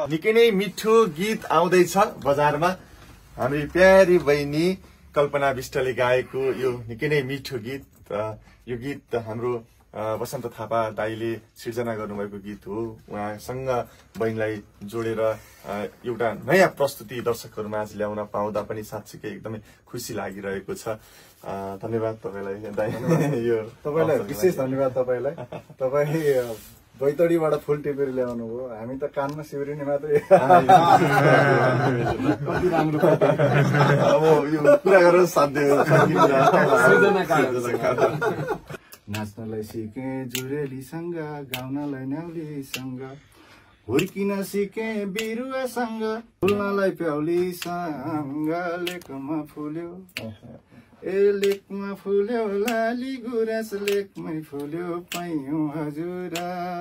निकै नै मिठो गीत आउँदैछ बजारमा। हामी प्यारी बहिनी कल्पना विष्टले गाएको यो निकै नै मिठो गीत। यो गीत हाम्रो वसन्त थापा दाईले सिर्जना गर्नुभएको गीत हो। उहाँसँग बहिनीलाई जोडेर एउटा नयाँ प्रस्तुति दर्शकहरूमा आज ल्याउन पाउँदा पनि साँच्चीकै एकदमै खुसी लागिरहेको छ। धन्यवाद तपाईँलाई दाई। यो तपाईँलाई विशेष धन्यवाद तपाईँलाई। तपाईँ बैतडीबाट फुल टिपेर ल्याउनु भयो, हामी त कानमा सिउरिने मात्रै। कति राम्रो अब यो कुरा गरेर साध्य नाच्नलाई सिके जुरेलीसँग, गाउनलाई न्याउलीसँग, हुर्किन सिके बिरुवासँग, फुल्नलाई प्याउलीसँग, लेकमा फुल्यो ए लेकमा फुल्यो लाली गुराँस, लेकमै फुल्यो पैयौँ हजुर,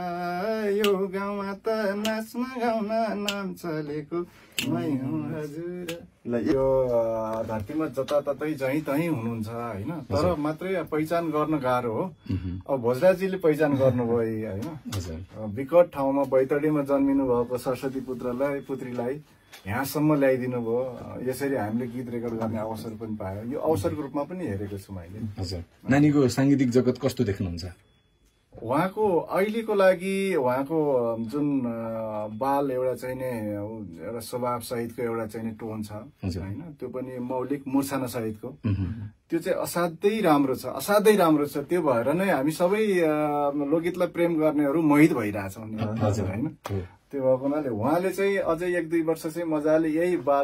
यो गाउँमा त नाच्न गाउन नाम चलेको मै हुँ हजुर। यो धरतीमा जताततै जहीँ तहीँ हुनुहुन्छ होइन, तर मात्रै पहिचान गर्न गाह्रो हो। अब भोजराजीले पहिचान गर्नुभयो होइन, विकट ठाउँमा बैतडीमा जन्मिनु भएको सरस्वती पुत्रीलाई यहाँसम्म ल्याइदिनु भयो। यसरी हामीले गीत रेकर्ड गर्ने अवसर पनि पायो। यो अवसरको रूपमा पनि हेरेको छु मैले। हजुर, नानीको साङ्गीतिक जगत कस्तो देख्नुहुन्छ? उहाँको अहिलेको लागि उहाँको जुन बाल एउटा चाहिने एउटा स्वभाव सहितको एउटा चाहिने टोन छ होइन, त्यो पनि मौलिक मूर्छना सहितको, त्यो चाहिँ असाध्यै राम्रो छ, असाध्यै राम्रो छ। त्यो भएर नै हामी सबै लोकगीतलाई प्रेम गर्नेहरू मोहित भइरहेछौँ होइन। त्यो भएको हुनाले उहाँले चाहिँ अझै 1-2 वर्ष चाहिँ मजाले यही बाल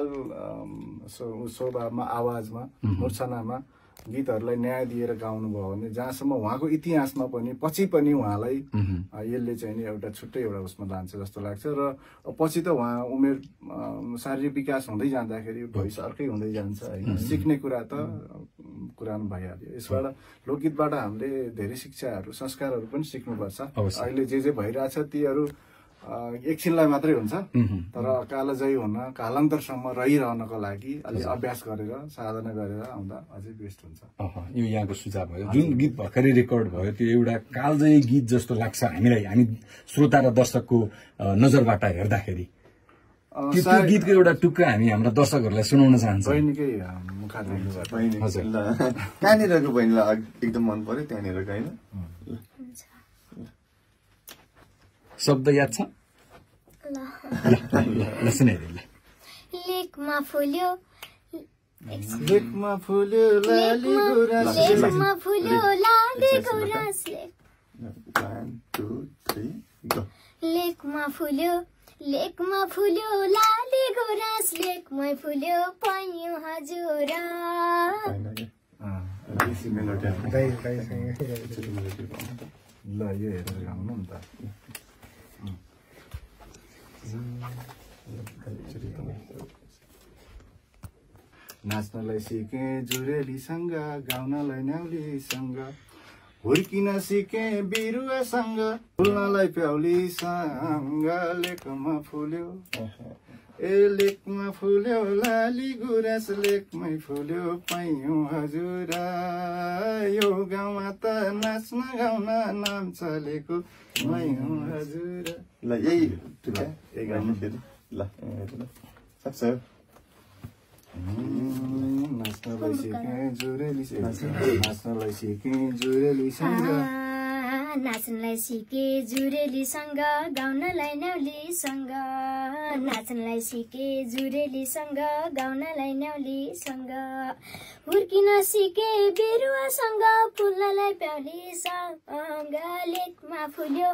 स्वभावमा, आवाजमा, मूर्छनामा गीतहरूलाई न्याय दिएर गाउनुभयो भने जहाँसम्म उहाँको इतिहासमा पनि पछि पनि उहाँलाई यसले चाहिँ नि एउटा छुट्टै एउटा उसमा लान्छ जस्तो लाग्छ। र पछि त उहाँ उमेर शारीरिक विकास हुँदै जाँदाखेरि भविष्य अर्कै हुँदै जान्छ होइन। सिक्ने कुरा त कुरामा भइहाल्यो। यसबाट लोकगीतबाट हामीले धेरै शिक्षाहरू, संस्कारहरू पनि सिक्नुपर्छ। अहिले जे भइरहेछ तीहरू एकछिनलाई मात्रै हुन्छ, तर कालजयी हुन, कालान्तरसम्म रहिरहनको लागि अलिक अभ्यास गरेर, साधना गरेर आउँदा अझै बेस्ट हुन्छ। यो यहाँको सुझाव भयो। जुन गीत भर्खरै रेकर्ड भयो त्यो एउटा कालजयी गीत जस्तो लाग्छ हामीलाई, हामी श्रोता र दर्शकको नजरबाट हेर्दाखेरि। त्यो गीतको एउटा टुक्रा हामी हाम्रा दर्शकहरूलाई सुनाउन चाहन्छौँ। बहिनीकै मुखारबाट। हजुर, कहाँनिरको बहिनीलाई एकदम मन पर्यो त्यहाँनिरको होइन? शब्द याद छ? ल सुनाइदिनु। लेकमा फुल्यो लेकमा फुल्यो लाली गुराँस, लेकमा फुल्यो लाली गुराँस, लेकमा फुल्यो लेकमा फुल्यो लाली गुराँस, लेकमै फुल्यो पैयौँ हजुर। ल यो हेरेर गाउनु नि त। नाच्नलाई सिके जुरेलीसँग, गाउनलाई न्याउलीसँग, हुर्किन सिके बिरुवासँग, फुल्नलाई प्याउलीसँग, लेकमा फुल्यो ए लेकमा फुल्यो लाली गुराँस, लेकमै फुल्यो पैयौँ हजुर, यो गाउँमा त नाच्न गाउन नाम चलेको मै हुँ हजुर। ल यही गाउनु फेरि। ल सक्छ। नाच्नलाई सिके जुरेलीसँग, नाच्नलाई सिके जुरेलीसँग, गाउनलाई न्याउलीसँग, नाच्नलाई सिके जुरेलीसँग, गाउनलाई न्याउलीसँग, हुर्किन सिके बिरुवासँग, फुल्नलाई प्याउलीसँग, लेकमा फुल्यो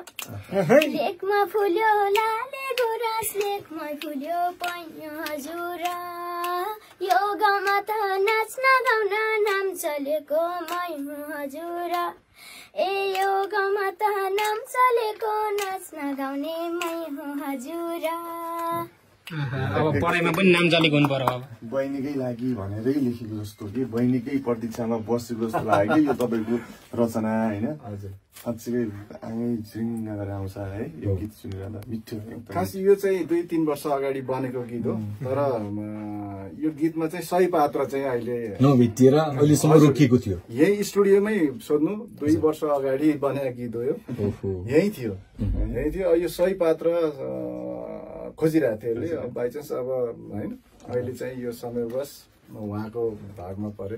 लाली गुराँस, लेकमै फुल्यो पैयौँ हजुर, यो गाउँमा त नाच्न गाउन नाम चलेको मै हुँ हजुर, ए यो गाउँमा त नाम चलेको नाच्न गाउने मै हुँ हजुर। अब पढाइमा पनि नाम चलेको हुनु पर्यो। अब बहिनीकै लागि भनेरै लेखेको जस्तो कि बहिनीकै प्रतीक्षामा बसेको जस्तो लाग्यो कि यो तपाईँको रचना होइन हजुर साँच्चै आँगै झिङ्ग गरेर आउँछ है यो गीत सुनिरहँदा मिठो एकदम। खास यो चाहिँ 2-3 वर्ष अगाडि बनेको गीत हो तर यो गीतमा चाहिँ सही पात्र चाहिँ अहिले नभेटिएर अहिलेसम्म रोकिएको थियो। यही स्टुडियोमै सोध्नु 2 वर्ष अगाडि बनेको गीत हो यो यही थियो यो सही पात्र खोजिरहेको थियो यसले बाई चान्स अब होइन अहिले चाहिँ यो समयवश उहाँको भागमा पर्यो।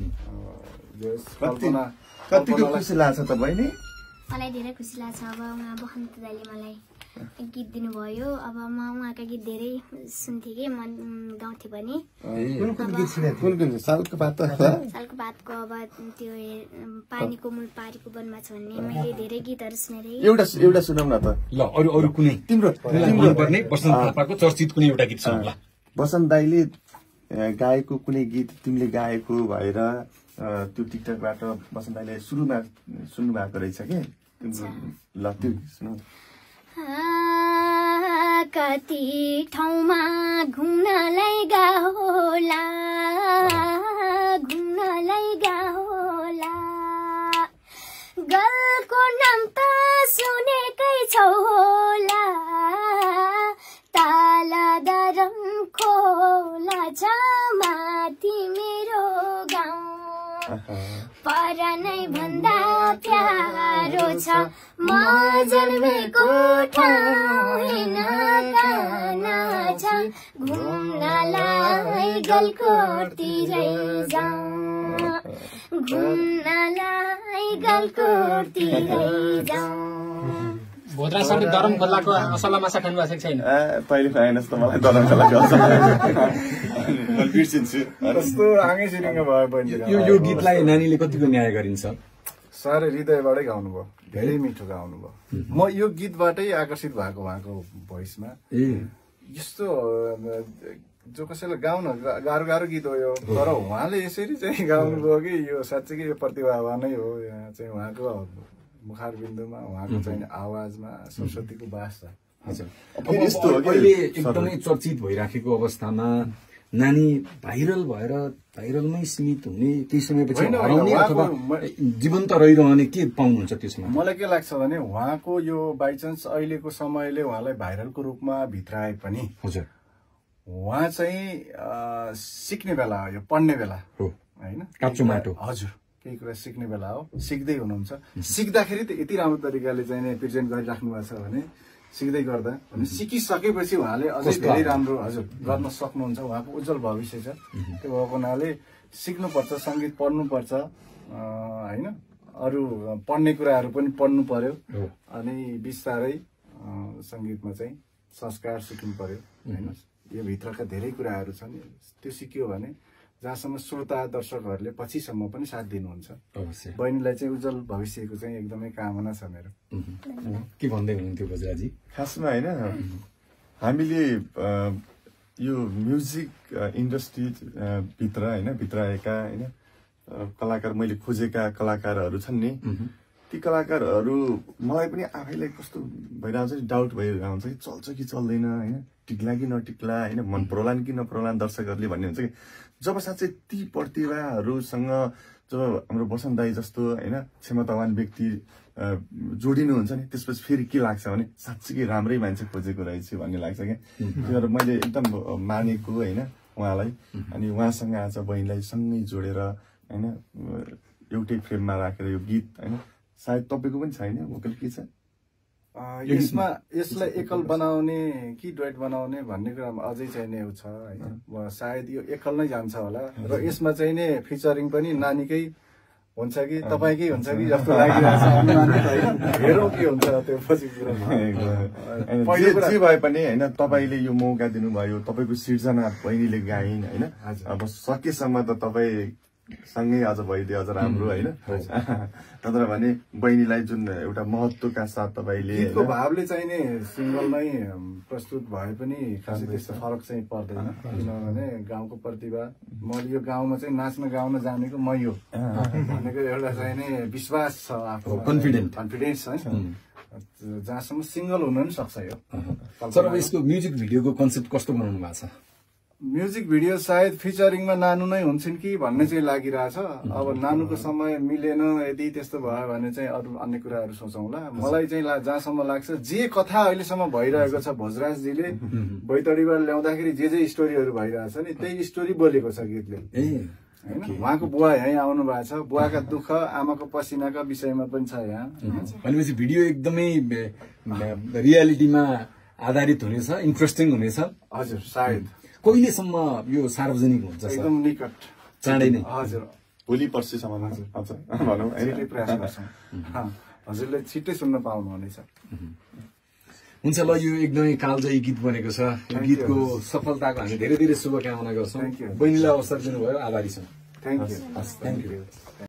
कतिको खुसी लाग्छ तपाईँले? मलाई धेरै खुसी लाग्छ अब उहाँ बसन्त दाइले मलाई गीत दिनुभयो। अब म उहाँका गीत धेरै सुन्थेँ कि मन गाउँथेँ पनि। कुन सालको बात सालको बातको अब त्यो पानीको मूल पारीको वनमा छ भन्ने मैले धेरै गीतहरू सुनेँ। एउटा सुनाउ न त। ल अरू कुनै तिम्रो मनपर्ने बसन्त थापाको चर्चित कुनै एउटा गीत सुनाउ ल। बसन्त दाइले गाएको कुनै गीत तिमीले गाएको भएर त्यो टिकटकबाट बसन्त दाइले सुरुमा सुन्नु भएको रहेछ कि ल त्यो सुनाउ। कति ठाउँमा घुम्नलाई गहोला गलको नाम त सुनेकै छौ होला तालदरम खोला छ माथि मेरो गाउँ परानै भन्दा प्यारो छ म जन्मेको ठाउँ हेर्न काना छ घुम्नलाई गलकोटतिरै जाउँ घुम्नलाई गलकोटतिरै जाउँ। भोद्रा सबै दरम खोलाको असला माछा खानु भएको छैन? पहिले खाएनस् त मलाई दरम खोलाको बिर्सिन्छु कस्तो आँगै सिरिङ्ग भयो बहिनी। यो गीतलाई नानीले कतिको न्याय गरिन्छ? साह्रै हृदयबाटै गाउनुभयो धेरै मिठो गाउनुभयो। म यो गीतबाटै आकर्षित भएको उहाँको भोइसमा। यस्तो जो कसैलाई गाउन गाह्रो गीत हो यो तर उहाँले यसरी चाहिँ गाउनुभयो कि यो साँच्चै यो प्रतिभावान नै हो। यहाँ चाहिँ उहाँको मुखार बिन्दुमा उहाँको चाहिँ आवाजमा सरस्वतीको बास छ। हजुर अहिले एकदमै चर्चित भइराखेको अवस्थामा नानी भाइरल भएर भाइरलमै सीमित हुने केही समयपछि हराउने अथवा जीवन्त रहिरहने के पाउनुहुन्छ त्यसमा? मलाई के लाग्छ भने उहाँको यो बाइचान्स अहिलेको समयले उहाँलाई भाइरलको रूपमा भित्राए पनि हजुर उहाँ चाहिँ सिक्ने बेला हो यो पढ्ने बेला हो होइन काँचो माटो। हजुर केही कुरा सिक्ने बेला हो सिक्दै हुनुहुन्छ। सिक्दाखेरि त यति राम्रो तरिकाले चाहिँ प्रेजेन्ट गरिराख्नु भएको छ भने सिक्दै गर्दा सिकिसकेपछि उहाँले अझै धेरै राम्रो हजुर गर्न सक्नुहुन्छ। उहाँको उज्जवल भविष्य छ। त्यो भएको हुनाले सिक्नुपर्छ सङ्गीत पढ्नुपर्छ होइन अरू पढ्ने कुराहरू पनि पढ्नु पर्यो अनि बिस्तारै सङ्गीतमा चाहिँ संस्कार सिक्नु पर्यो होइन। यो भित्रका धेरै कुराहरू छन् त्यो सिक्यो भने जहाँसम्म श्रोता दर्शकहरूले पछिसम्म पनि साथ दिनुहुन्छ। बहिनीलाई चाहिँ उज्जवल भविष्यको चाहिँ एकदमै कामना छ मेरो। के भन्दै हुनुहुन्थ्यो बजराजी? खासमा होइन हामीले यो म्युजिक इन्डस्ट्री भित्र होइन भित्राएका होइन कलाकार मैले खोजेका कलाकारहरू छन् नि ती कलाकारहरू मलाई पनि आफैलाई कस्तो भइरहन्छ नि डाउट भइरहन्छ कि चल्छ कि चल्दैन होइन टिक्ला कि नटिक्ला होइन मन परोलान् कि नपरोलान् दर्शकहरूले भन्ने हुन्छ कि जब साँच्चै ती प्रतिभाहरूसँग जब हाम्रो बसन्त दाइ जस्तो होइन क्षमतावान व्यक्ति जोडिनुहुन्छ नि त्यसपछि फेरि के लाग्छ भने साँच्चै राम्रै मान्छे खोजेको रहेछ भन्ने लाग्छ क्या। त्यही भएर मैले एकदम मानेको होइन उहाँलाई अनि उहाँसँग आज बहिनीलाई सँगै जोडेर होइन एउटै फ्रेममा राखेर यो गीत होइन सायद तपाईँको पनि छैन भोकल के छ यसमा यसलाई एकल बनाउने कि डुएट बनाउने भन्ने कुरामा अझै चाहिँ नै छ होइन सायद यो एकल नै जान्छ होला र यसमा चाहिँ नि फिचरिङ पनि नानीकै हुन्छ कि तपाईँकै हुन्छ कि जस्तो लागिरहेछ हेरौँ के हुन्छ त्यो पछि जे भए पनि होइन तपाईँले यो मौका दिनुभयो तपाईँको सिर्जना बहिनीले गाइन् होइन अब सकेसम्म त तपाईँ सँगै अझ भइदियो अझ राम्रो होइन नत्र भने बहिनीलाई जुन एउटा महत्वका साथ तपाईँले भावले चाहिँ नि सिङ्गलमै प्रस्तुत भए पनि खासै त्यस्तो फरक चाहिँ पर्दैन किनभने गाउँको प्रतिभा मैले यो गाउँमा चाहिँ नाच्न गाउन जानेको म यो भनेको एउटा चाहिँ नि विश्वास छ आफ्नो कन्फिडेन्स है जहाँसम्म सिङ्गल हुन पनि सक्छ यो। सर अब यसको म्युजिक भिडियोको कन्सेप्ट कस्तो बनाउनु भएको छ? म्युजिक भिडियो सायद फिचरिङमा नानु नै हुन्छन् कि भन्ने चाहिँ लागिरहेछ। अब नानुको समय मिलेन, यदि त्यस्तो भयो भने चाहिँ अरू अन्य कुराहरू सोचौँला। मलाई चाहिँ जहाँसम्म लाग्छ जे कथा अहिलेसम्म भइरहेको छ भोजराजजीले बैतडीबाट ल्याउँदाखेरि जे स्टोरीहरू भइरहेछ नि त्यही स्टोरी बोलेको छ गीतले होइन। उहाँको बुवा यहीँ आउनु भएको छ, बुवाका दुःख आमाको पसिनाका विषयमा पनि छ यहाँ। भनेपछि भिडियो एकदमै रियालिटीमा आधारित हुनेछ, इन्ट्रेस्टिङ हुनेछ। हजुर सायद कहिलेसम्म यो सार्वजनिक हुन्छ? एकदम निकट, चाँडै नै। हजुर भोलि पर्सिसम्म भनौँ छिट्टै प्रयास गर्छौँ। हजुरले छिट्टै सुन्न पाउनुहुनेछ। हुन्छ ल, यो एकदमै कालजयी गीत बनेको छ। यो गीतको सफलताको हामी धेरै धेरै शुभकामना गर्छौँ। बहिनीलाई अवसर दिनुभयो, आभारी छौँ। Thank you. Thank you.